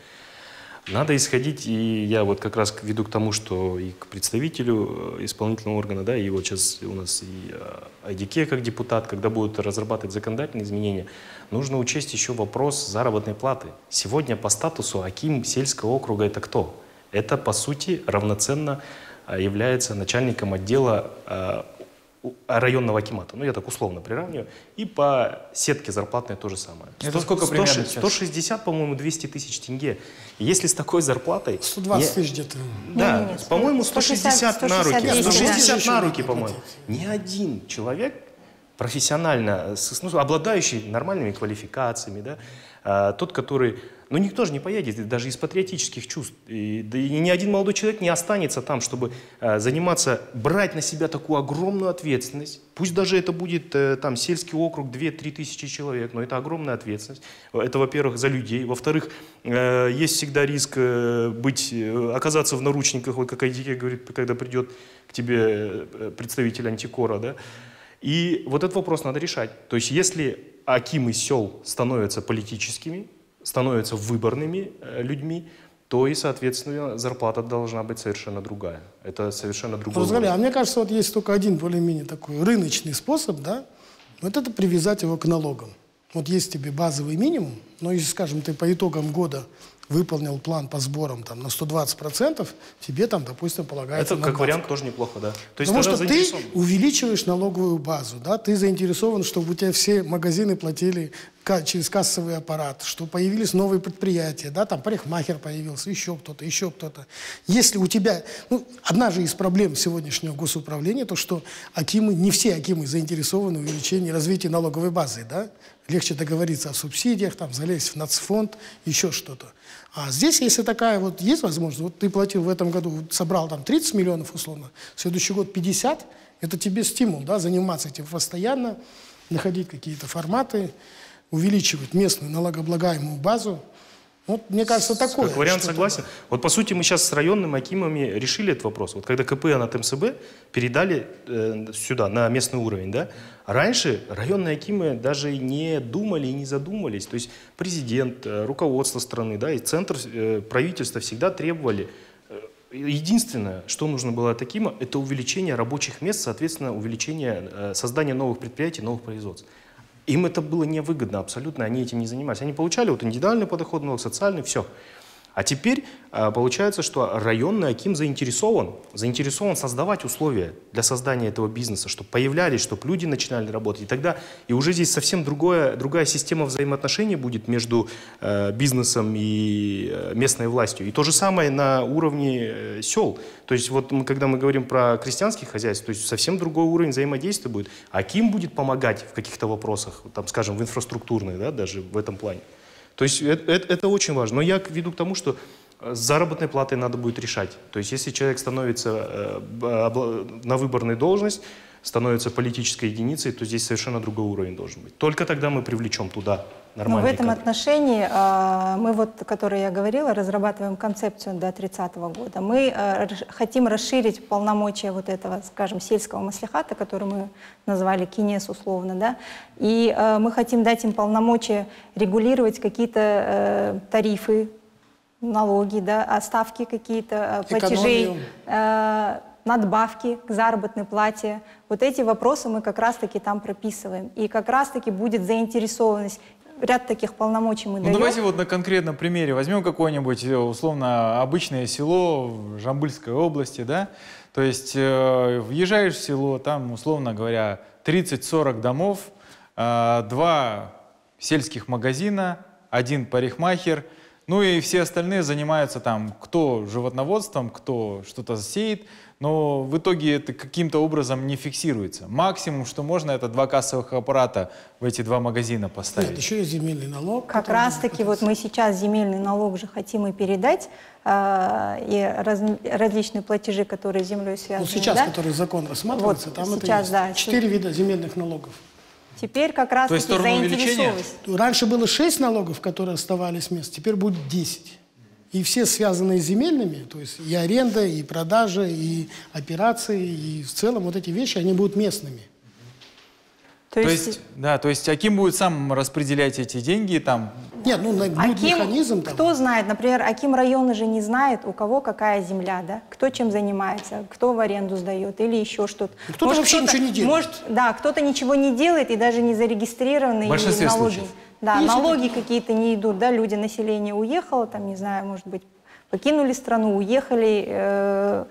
Надо исходить, и я вот как раз веду к тому, что и к представителю исполнительного органа, да, и вот сейчас у нас и ай ди кей как депутат, когда будут разрабатывать законодательные изменения, нужно учесть еще вопрос заработной платы. Сегодня по статусу аким сельского округа — это кто? Это, по сути, равноценно является начальником отдела районного акимата, ну я так условно приравниваю, и по сетке зарплатной то же самое. Это сколько примерно сейчас? сто шестьдесят, по-моему, двести тысяч тенге. И если с такой зарплатой... сто двадцать не- тысяч где-то. Да, Не, не, не, по-моему, сто сто шестьдесят, шестьдесят на руки. сто шестьдесят, сто да. шестьдесят на руки, Еще по-моему. Ни один человек профессионально, с- ну, обладающий нормальными квалификациями, да, а, тот, который... Ну, никто же не поедет, даже из патриотических чувств. И, да и ни один молодой человек не останется там, чтобы а, заниматься, брать на себя такую огромную ответственность. Пусть даже это будет э, там сельский округ, две-три тысячи человек, но это огромная ответственность. Это, во-первых, за людей. Во-вторых, э, есть всегда риск э, быть, э, оказаться в наручниках, вот как ай ди кей говорит, когда придет к тебе э, представитель антикора, да. И вот этот вопрос надо решать. То есть если акимы сел становятся политическими, становятся выборными э, людьми, то и, соответственно, зарплата должна быть совершенно другая. Это совершенно другой Разговаривали. А уровень. мне кажется, вот есть только один более-менее такой рыночный способ, да, вот это привязать его к налогам. Вот есть тебе базовый минимум, но если, скажем, ты по итогам года выполнил план по сборам там, на сто двадцать процентов, тебе там, допустим, полагается Это как надбавка. вариант тоже неплохо, да. То есть Потому тогда что ты заинтересован. увеличиваешь налоговую базу, да, ты заинтересован, чтобы у тебя все магазины платили ка- через кассовый аппарат, что появились новые предприятия, да, там парикмахер появился, еще кто-то, еще кто-то. Если у тебя, ну, одна же из проблем сегодняшнего госуправления, то, что акимы, не все акимы заинтересованы в увеличении развития налоговой базы, да, легче договориться о субсидиях, там, залезть в нацфонд, еще что-то. А здесь, если такая вот есть возможность, вот ты платил в этом году, собрал там тридцать миллионов условно, в следующий год пятьдесят, это тебе стимул, да, заниматься этим постоянно, находить какие-то форматы, увеличивать местную налогооблагаемую базу. Вот, мне кажется, такое. Как вариант согласен. Вот, по сути, мы сейчас с районными акимами решили этот вопрос. Вот когда КПН от МСБ передали э, сюда, на местный уровень, да, раньше районные акимы даже не думали и не задумывались. То есть президент, э, руководство страны, да, и центр э, правительства всегда требовали. Э, единственное, что нужно было от акима, это увеличение рабочих мест, соответственно, увеличение, э, создание новых предприятий, новых производств. Им это было невыгодно абсолютно, они этим не занимались. Они получали вот индивидуальный подоходный налог, социальный, все. А теперь а, получается, что районный аким заинтересован, заинтересован создавать условия для создания этого бизнеса, чтобы появлялись, чтобы люди начинали работать. И тогда и уже здесь совсем другое, другая система взаимоотношений будет между э, бизнесом и э, местной властью. И то же самое на уровне э, сел. То есть вот мы, когда мы говорим про крестьянские хозяйства, то есть совсем другой уровень взаимодействия будет. Аким будет помогать в каких-то вопросах, там, скажем, в инфраструктурных, да, даже в этом плане. То есть это, это, это очень важно. Но я веду к тому, что с заработной платой надо будет решать. То есть если человек становится э, на выборную должность, становится политической единицей, то здесь совершенно другой уровень должен быть. Только тогда мы привлечем туда нормальные Но в этом кадры. отношении э, мы, вот, о которой я говорила, разрабатываем концепцию до тридцатого года. Мы э, хотим расширить полномочия вот этого, скажем, сельского маслихата, который мы назвали КИНЕС условно, да, и э, мы хотим дать им полномочия регулировать какие-то э, тарифы, налоги, да, ставки какие-то, э, платежей, э, надбавки к заработной плате. Вот эти вопросы мы как раз-таки там прописываем. И как раз-таки будет заинтересованность. Ряд таких полномочий мы ну, даем. Давайте вот на конкретном примере возьмем какое-нибудь, условно, обычное село в Жамбыльской области, да? То есть э, въезжаешь в село, там, условно говоря, тридцать-сорок домов, э, два сельских магазина, один парикмахер, ну и все остальные занимаются там, кто животноводством, кто что-то сеет, но в итоге это каким-то образом не фиксируется. Максимум, что можно, это два кассовых аппарата в эти два магазина поставить. Нет, еще есть земельный налог. Как раз-таки вот мы сейчас земельный налог же хотим и передать, э, и раз, различные платежи, которые с землей связаны. Ну, сейчас, да? который закон рассматривается, вот там сейчас, это есть. Да, Четыре вида земельных налогов. Теперь как раз-таки заинтересованность. Раньше было шесть налогов, которые оставались вместе, теперь будет десять. И все связанные с земельными, то есть и аренда, и продажа, и операции, и в целом вот эти вещи, они будут местными. То, то есть, есть, да, то есть Аким будет сам распределять эти деньги там? Нет, ну будет Аким, механизм. Там. Кто знает, например, Аким района же не знает, у кого какая земля, да, кто чем занимается, кто в аренду сдает или еще что-то. Кто-то вообще кто ничего не делает. Может, да, кто-то ничего не делает и даже не зарегистрированный. В большинстве налоги. случаев. Да, Есть налоги какие-то не идут, да, люди, население уехало, там, не знаю, может быть, покинули страну, уехали, э,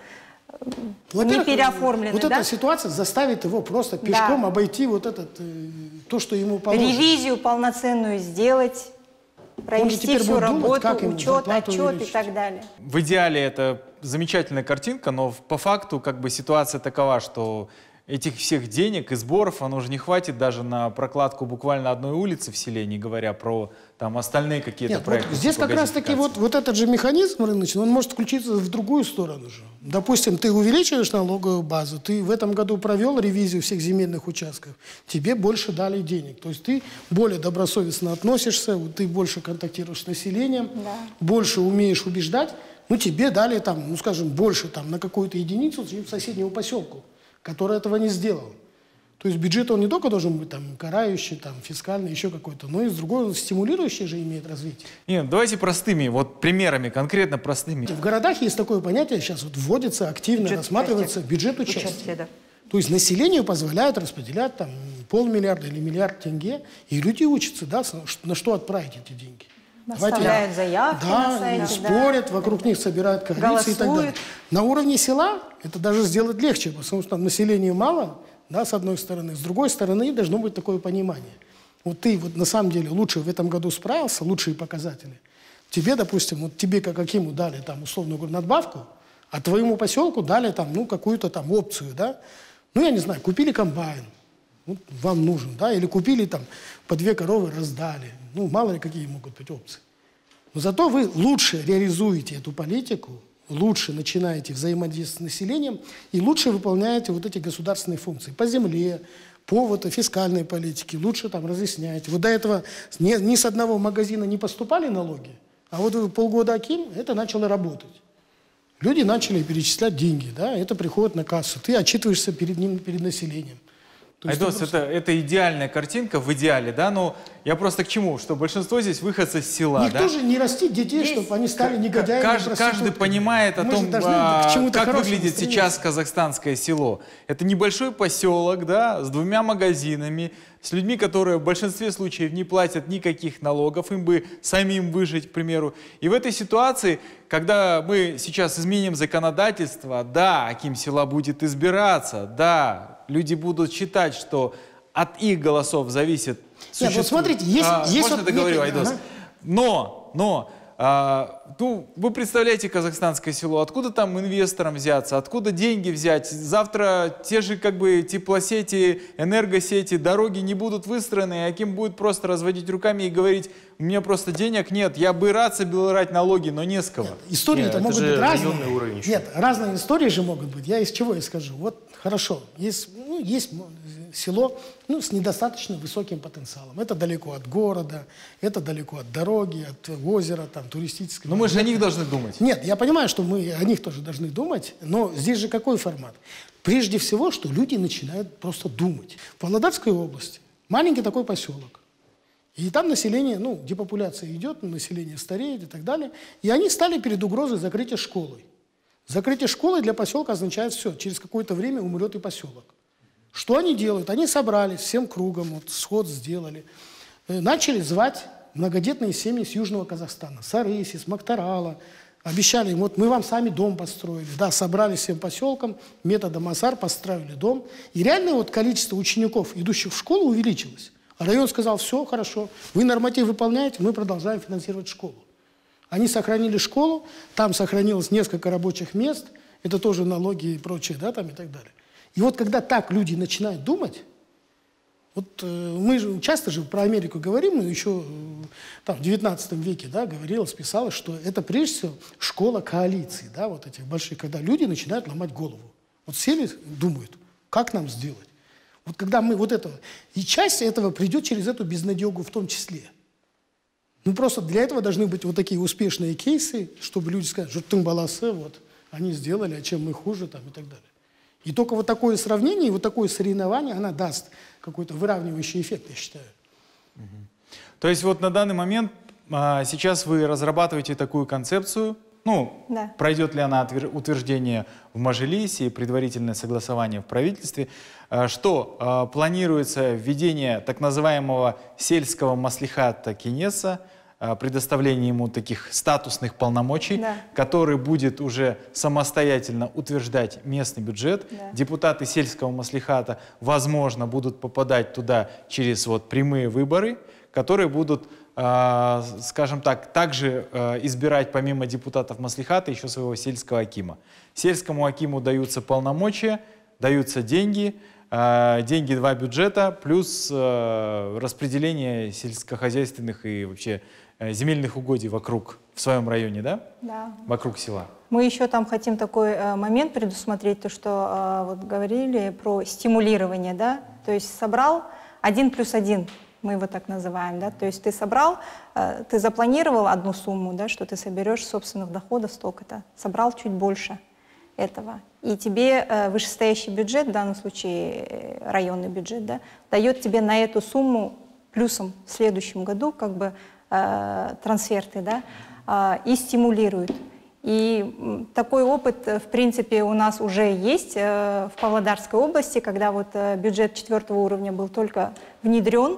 не переоформлены, вот да? эта ситуация заставит его просто пешком да. обойти вот этот, э, то, что ему положено. Ревизию полноценную сделать, провести всю будет работу, думать, как ему учет, зарплату отчет увеличить. и так далее. В идеале это замечательная картинка, но по факту как бы ситуация такова, что этих всех денег и сборов, оно же не хватит даже на прокладку буквально одной улицы в селе, не говоря про там остальные какие-то Нет, проекты. вот здесь как раз таки вот, вот этот же механизм рыночный, он может включиться в другую сторону же. Допустим, ты увеличиваешь налоговую базу, ты в этом году провел ревизию всех земельных участков, тебе больше дали денег. То есть ты более добросовестно относишься, ты больше контактируешь с населением, Да. больше умеешь убеждать, ну тебе дали там, ну скажем, больше там на какую-то единицу, чем соседнему поселку, который этого не сделал. То есть бюджет, он не только должен быть там карающий, там, фискальный, еще какой-то, но и с другой, он стимулирующий же имеет развитие. Нет, давайте простыми, вот примерами, конкретно простыми. В городах есть такое понятие, сейчас вот вводится, активно Бюджет рассматривается участия. бюджет участия. Участие, да. То есть населению позволяют распределять там полмиллиарда или миллиард тенге, и люди учатся, да, на что отправить эти деньги. Оставляют заявки да, на сайте, и да. спорят, вокруг них собирают коалиции и так далее. Голосуют. На уровне села это даже сделать легче, потому что там населения мало, да, с одной стороны, с другой стороны должно быть такое понимание. Вот ты вот на самом деле лучше в этом году справился, лучшие показатели. Тебе, допустим, вот тебе как Акиму дали там условно говоря надбавку, а твоему поселку дали там ну какую-то там опцию, да. Ну я не знаю, купили комбайн, ну, вам нужен, да, или купили там по две коровы раздали. Ну, мало ли какие могут быть опции. Но зато вы лучше реализуете эту политику, лучше начинаете взаимодействовать с населением и лучше выполняете вот эти государственные функции по земле, по вот, фискальной политике, лучше там разъясняете. Вот до этого ни, ни с одного магазина не поступали налоги, А вот полгода Аким, это начало работать. Люди начали перечислять деньги, да, это приходит на кассу. Ты отчитываешься перед ним, перед населением. Айдос, просто... это, это идеальная картинка в идеале, да, но я просто к чему, что большинство здесь выходцы с села, Никто да? же не растит детей, Есть... чтобы они стали негодяями. Каждый, каждый понимает о Мы том, а, как выглядит сейчас казахстанское село. Это небольшой поселок, да, с двумя магазинами, с людьми, которые в большинстве случаев не платят никаких налогов, им бы самим выжить, к примеру. И в этой ситуации, когда мы сейчас изменим законодательство, да, аким села будет избираться, да, люди будут считать, что от их голосов зависит... Нет, вот смотрите, есть... А, есть можно вот договорю, некий, Айдос? ага. Но, но... А, ну, вы представляете казахстанское село, откуда там инвесторам взяться, откуда деньги взять? Завтра те же как бы теплосети, энергосети, дороги не будут выстроены, и аким будет просто разводить руками и говорить, у меня просто денег нет, я бы рад собирать налоги, но не с кого. Истории-то могут быть разные. Уровень Нет, разные истории же могут быть. Я из чего я скажу? Вот хорошо, есть, ну, есть село ну, с недостаточно высоким потенциалом. Это далеко от города, это далеко от дороги, от озера, там, туристического. Но мы же о них должны думать. Нет, я понимаю, что мы о них тоже должны думать, но здесь же какой формат? Прежде всего, что люди начинают просто думать. В Павлодарской области маленький такой поселок. И там население, ну, депопуляция идет, население стареет и так далее. И они стали перед угрозой закрытия школы. Закрытие школы для поселка означает все, через какое-то время умрет и поселок. Что они делают? Они собрались всем кругом, вот, сход сделали. Начали звать многодетные семьи с Южного Казахстана, с Арыси, с Мактарала. Обещали им, вот мы вам сами дом построили. Да, собрались всем поселком, методом АСАР построили дом. И реально вот количество учеников, идущих в школу, увеличилось. А район сказал, все, хорошо, вы норматив выполняете, мы продолжаем финансировать школу. Они сохранили школу, там сохранилось несколько рабочих мест, это тоже налоги и прочее, да, там и так далее. И вот когда так люди начинают думать, вот э, мы же часто же про Америку говорим, но еще э, там, в девятнадцатом веке, да, говорилось, писалось, что это прежде всего школа коалиций, да, вот этих больших, когда люди начинают ломать голову. Вот сели, думают, как нам сделать. Вот когда мы вот это... И часть этого придет через эту безнадегу в том числе. Ну просто для этого должны быть вот такие успешные кейсы, чтобы люди сказали, что тымбаласы, вот, они сделали, а чем мы хуже, там и так далее. И только вот такое сравнение, вот такое соревнование, она даст какой-то выравнивающий эффект, я считаю. Угу. То есть вот на данный момент а, сейчас вы разрабатываете такую концепцию, ну, да. Пройдет ли она утверждение в Мажилисе и предварительное согласование в правительстве, а, что а, планируется введение так называемого сельского маслихата Кенеса, предоставление ему таких статусных полномочий, да. Который будет уже самостоятельно утверждать местный бюджет. Да. Депутаты сельского маслихата, возможно, будут попадать туда через вот прямые выборы, которые будут, э, скажем так, также э, избирать помимо депутатов маслихата еще своего сельского акима. Сельскому акиму даются полномочия, даются деньги, э, деньги два бюджета, плюс э, распределение сельскохозяйственных и вообще земельных угодий вокруг, в своем районе, да? Да. Вокруг села. Мы еще там хотим такой э, момент предусмотреть, то, что э, вот говорили про стимулирование, да? То есть собрал один плюс один, мы его так называем, да? То есть ты собрал, э, ты запланировал одну сумму, да, что ты соберешь собственных доходов столько-то, собрал чуть больше этого. И тебе э, вышестоящий бюджет, в данном случае э, районный бюджет, да, дает тебе на эту сумму плюсом в следующем году как бы трансферты, да, и стимулируют. И такой опыт, в принципе, у нас уже есть в Павлодарской области, когда вот бюджет четвертого уровня был только внедрен,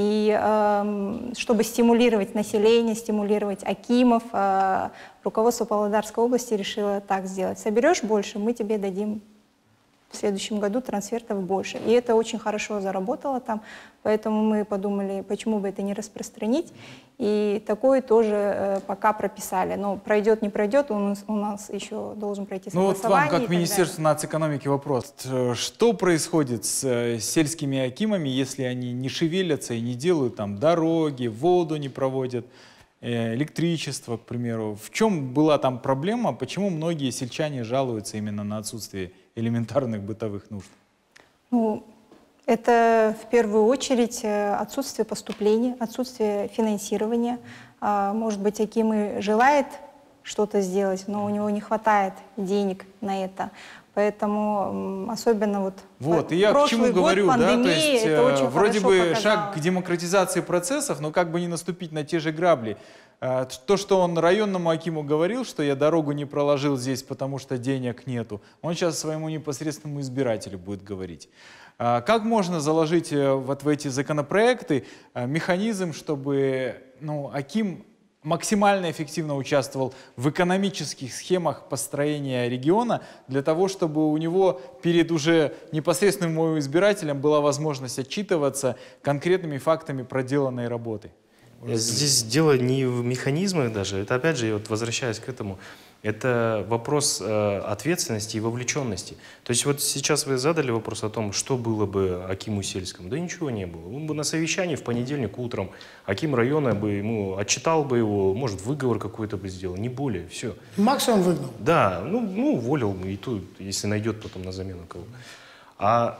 и чтобы стимулировать население, стимулировать акимов, руководство Павлодарской области решило так сделать. Соберешь больше, мы тебе дадим в следующем году трансфертов больше. И это очень хорошо заработало там, поэтому мы подумали, почему бы это не распространить. И такое тоже э, пока прописали. Но пройдет, не пройдет, у нас, у нас еще должен пройти согласование. Ну вот вам, как Министерство нацэкономики, вопрос. Что происходит с э, сельскими акимами, если они не шевелятся и не делают там дороги, воду не проводят, э, электричество, к примеру? В чем была там проблема? Почему многие сельчане жалуются именно на отсутствие элементарных бытовых нужд? Ну, Это в первую очередь отсутствие поступлений, отсутствие финансирования. Может быть, Аким и желает что-то сделать, но у него не хватает денег на это. Поэтому особенно вот, вот и я к чему год, говорю, пандемии, да, то есть это очень вроде бы показало. шаг к демократизации процессов, но как бы не наступить на те же грабли. То, что он районному акиму говорил, что я дорогу не проложил здесь, потому что денег нету, он сейчас своему непосредственному избирателю будет говорить. Как можно заложить вот в эти законопроекты механизм, чтобы ну, аким максимально эффективно участвовал в экономических схемах построения региона, для того, чтобы у него перед уже непосредственным его избирателем была возможность отчитываться конкретными фактами проделанной работы? Здесь дело не в механизмах даже, это опять же, я вот возвращаюсь к этому, это вопрос э, ответственности и вовлеченности. То есть вот сейчас вы задали вопрос о том, что было бы акиму сельскому. Да ничего не было. Он бы на совещании в понедельник утром, аким района бы ему отчитал бы его, может, выговор какой-то бы сделал, не более, все. Максимум выгнал. Да, ну, ну уволил бы и тут, если найдет потом на замену кого. А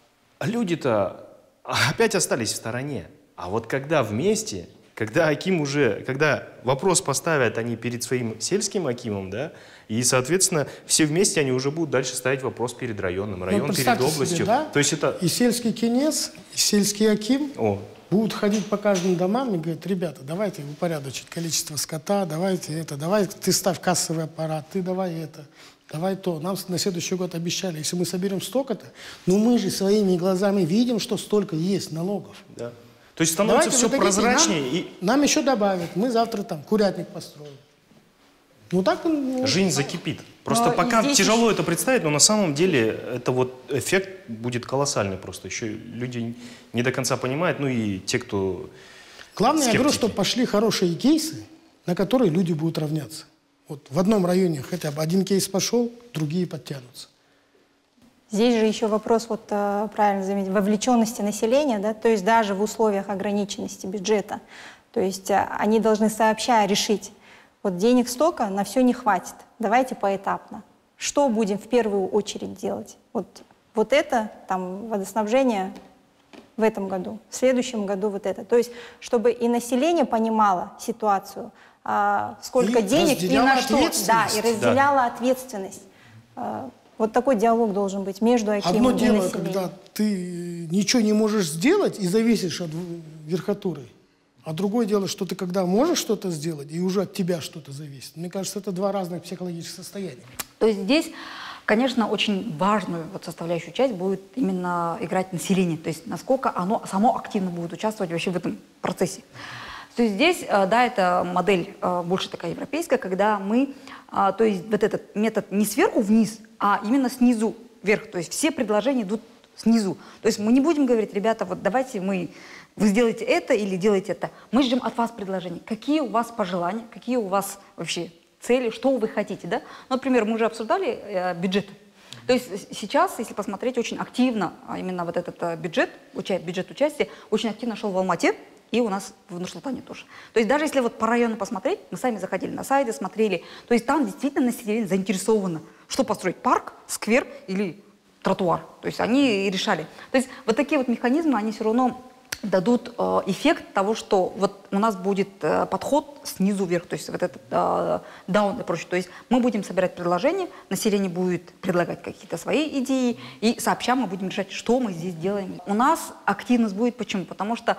люди-то опять остались в стороне. А вот когда вместе... Когда аким уже, когда вопрос поставят они перед своим сельским акимом, да, и, соответственно, все вместе они уже будут дальше ставить вопрос перед районным, район перед областью. Себе, да? То есть это... И сельский кинец, и сельский аким О. будут ходить по каждым домам и говорить: ребята, давайте упорядочить количество скота, давайте это, давай ты ставь кассовый аппарат, ты давай это, давай то. Нам на следующий год обещали, если мы соберем столько-то, но мы же своими глазами видим, что столько есть налогов. Да. То есть становится Давайте все вы дадите, прозрачнее. Нам, и нам еще добавят, мы завтра там курятник построим. Ну так... Ну, жизнь закипит. Просто Но пока здесь тяжело еще... это представить, но на самом деле это вот эффект будет колоссальный просто. Еще люди не до конца понимают, ну и те, кто Главное, скептики. я говорю, что пошли хорошие кейсы, на которые люди будут равняться. Вот в одном районе хотя бы один кейс пошел, другие подтянутся. Здесь же еще вопрос, вот правильно заметить, вовлеченности населения, да, то есть даже в условиях ограниченности бюджета. То есть они должны сообща решить, вот денег столько, на все не хватит, давайте поэтапно. Что будем в первую очередь делать? Вот, вот это, там, водоснабжение в этом году, в следующем году вот это. То есть чтобы и население понимало ситуацию, а, сколько и денег и на что. Да, и разделяло да. ответственность. А, Вот такой диалог должен быть между акимом Одно и дело, населением. когда ты ничего не можешь сделать и зависишь от верхотуры, а другое дело, что ты когда можешь что-то сделать и уже от тебя что-то зависит. Мне кажется, это два разных психологических состояния. То есть здесь, конечно, очень важную вот составляющую часть будет именно играть население, то есть насколько оно само активно будет участвовать вообще в этом процессе. То есть здесь, да, это модель больше такая европейская, когда мы, то есть вот этот метод не сверху вниз, а именно снизу вверх. То есть все предложения идут снизу. То есть мы не будем говорить: ребята, вот давайте мы, вы сделаете это или делаете это. Мы ждем от вас предложений. Какие у вас пожелания, какие у вас вообще цели, что вы хотите, да? Например, мы уже обсуждали э, бюджет. То есть сейчас, если посмотреть, очень активно именно вот этот э, бюджет, уча, бюджет участия, очень активно шел в Алмате. И у нас в Нур-Султане тоже. То есть даже если вот по району посмотреть, мы сами заходили на сайты, смотрели, то есть там действительно население заинтересовано, что построить: парк, сквер или тротуар. То есть они и решали. То есть вот такие вот механизмы, они все равно дадут э, эффект того, что вот у нас будет э, подход снизу вверх, то есть вот этот э, down approach. То есть мы будем собирать предложения, население будет предлагать какие-то свои идеи, и сообща мы будем решать, что мы здесь делаем. У нас активность будет. Почему? Потому что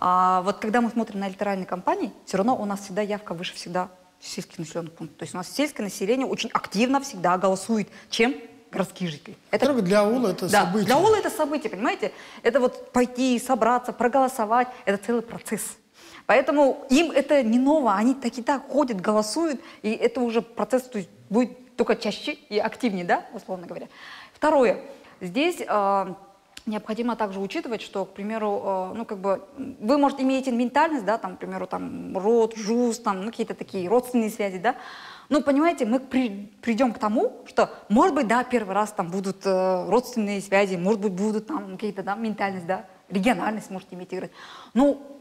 А вот когда мы смотрим на электоральные кампании, все равно у нас всегда явка выше всегда сельских населенных пунктов. То есть у нас сельское население очень активно всегда голосует, чем городские жители. Это, для аула это да, событие. Для аула это событие, понимаете? Это вот пойти, собраться, проголосовать, это целый процесс. Поэтому им это не ново, они так и так ходят, голосуют, и это уже процесс, то есть, будет только чаще и активнее, да, условно говоря. Второе. Здесь э, необходимо также учитывать, что, к примеру, э, ну, как бы, вы, может, имеете ментальность, да, там, к примеру, там, род, жуз, там, ну, какие-то такие родственные связи, да. Ну, понимаете, мы при, придем к тому, что, может быть, да, первый раз там будут э, родственные связи, может быть, будут там какие-то, да, ментальность, да, региональность, может, иметь играть. Ну,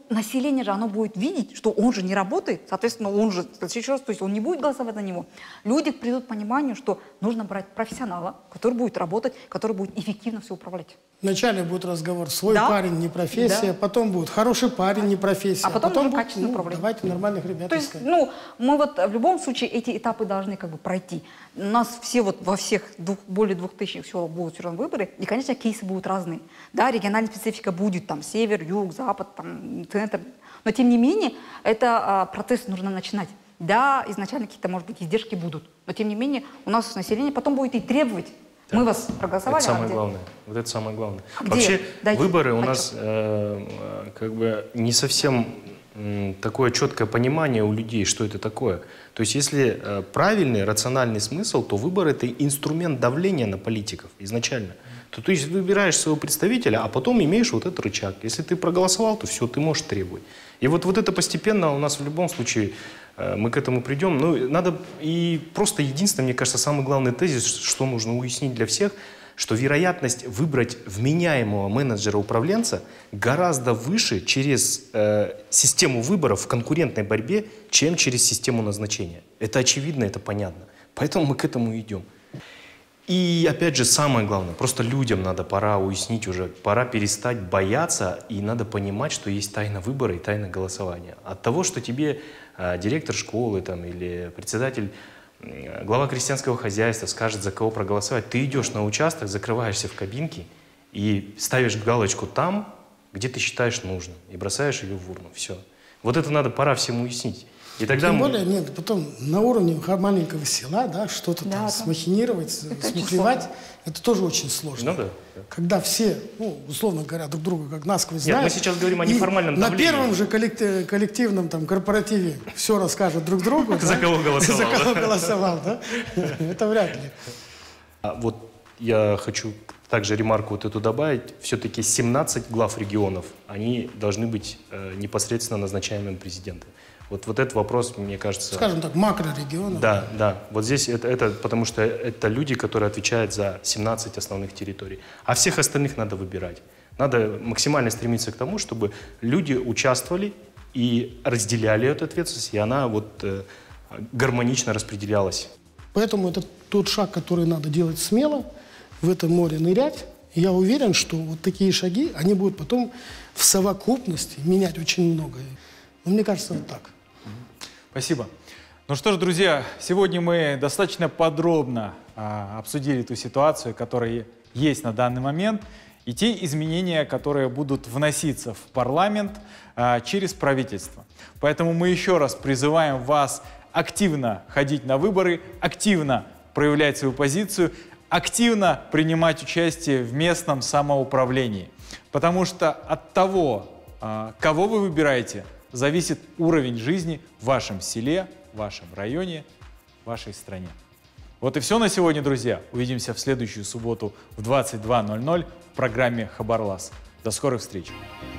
население же, оно будет видеть, что он же не работает, соответственно, он же, еще раз, то есть он не будет голосовать на него. Люди придут к пониманию, что нужно брать профессионала, который будет работать, который будет эффективно все управлять. Вначале будет разговор «свой Да. парень, не профессия», Да. потом будет «хороший парень, не профессия», А потом уже будет, качественное ну, управление. давайте нормальных ребят То есть, искать. ну, мы вот в любом случае эти этапы должны как бы пройти. У нас все вот во всех двух, более двух тысяч селах будут все равно выборы, и, конечно, кейсы будут разные. Да, региональная специфика будет, там, север, юг, запад, там, центр. Но, тем не менее, это а, процесс нужно начинать. Да, изначально какие-то, может быть, издержки будут, но, тем не менее, у нас население потом будет и требовать. Да. Мы вас проголосовали, Это самое а где? главное. Вот это самое главное. Где? Вообще Дайте выборы у отчет. нас э, э, как бы не совсем м, такое четкое понимание у людей, что это такое. То есть если э, правильный, рациональный смысл, то выбор — это инструмент давления на политиков изначально. То, то есть выбираешь своего представителя, а потом имеешь вот этот рычаг. Если ты проголосовал, то все, ты можешь требовать. И вот, вот это постепенно у нас в любом случае, э, мы к этому придем. Ну, надо и просто единственное, мне кажется, самый главный тезис, что нужно уяснить для всех, что вероятность выбрать вменяемого менеджера-управленца гораздо выше через э, систему выборов в конкурентной борьбе, чем через систему назначения. Это очевидно, это понятно. Поэтому мы к этому идем. И опять же, самое главное, просто людям надо пора уяснить уже, пора перестать бояться, и надо понимать, что есть тайна выбора и тайна голосования. От того, что тебе э, директор школы там, или председатель, э, глава крестьянского хозяйства скажет, за кого проголосовать, ты идешь на участок, закрываешься в кабинке и ставишь галочку там, где ты считаешь нужным, и бросаешь ее в урну. Все. Вот это надо пора всем уяснить. И тогда Тем мы... более, нет, потом на уровне маленького села, да, что-то Да, там да. смахинировать, Это очень смухлевать, сложно. это тоже очень сложно. Ну да, да. Когда все, ну, условно говоря, друг друга как насквозь Нет, знают. мы сейчас говорим о и неформальном на давлении. первом же коллектив- коллективном там корпоративе все расскажут друг другу. За да, кого голосовал, За да. кого голосовал, да? Это вряд ли. А вот я хочу также ремарку вот эту добавить. Все-таки семнадцать глав регионов, они должны быть э, непосредственно назначаемым президентом. Вот, вот этот вопрос, мне кажется... Скажем так, макрорегионы. Да, да. Вот здесь это, это потому что это люди, которые отвечают за семнадцать основных территорий. А всех остальных надо выбирать. Надо максимально стремиться к тому, чтобы люди участвовали и разделяли эту ответственность, и она вот э, гармонично распределялась. Поэтому это тот шаг, который надо делать смело, в это море нырять. И я уверен, что вот такие шаги, они будут потом в совокупности менять очень многое. Но мне кажется, вот так. Спасибо. Ну что ж, друзья, сегодня мы достаточно подробно а, обсудили ту ситуацию, которая есть на данный момент, и те изменения, которые будут вноситься в парламент а, через правительство. Поэтому мы еще раз призываем вас активно ходить на выборы, активно проявлять свою позицию, активно принимать участие в местном самоуправлении. Потому что от того, а, кого вы выбираете, зависит уровень жизни в вашем селе, в вашем районе, в вашей стране. Вот и все на сегодня, друзья. Увидимся в следующую субботу в двадцать два ноль ноль в программе «Хабар-Лас». До скорых встреч!